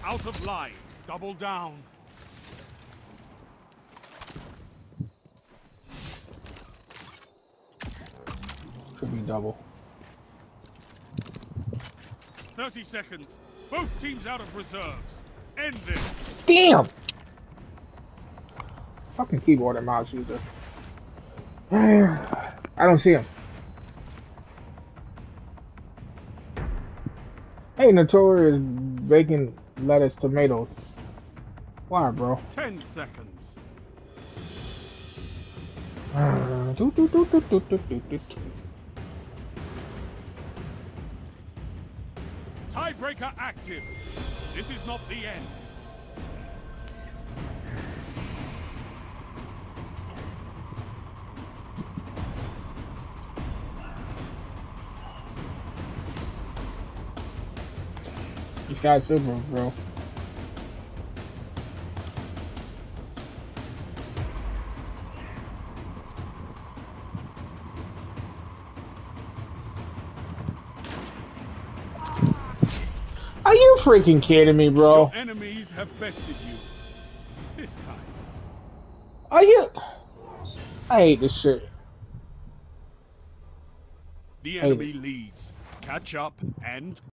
out of lives. Double down. Could be double. 30 seconds. Both teams out of reserves. End this. Damn! Fucking keyboard and mouse user. I don't see him. Hey, Notorious bacon, lettuce, tomatoes. Why, bro? 10 seconds. Tiebreaker active. This is not the end. This guy's super, bro. Are you freaking kidding me, bro? Your enemies have bested you. This time. Are you? I hate this shit. The enemy leads. Catch up and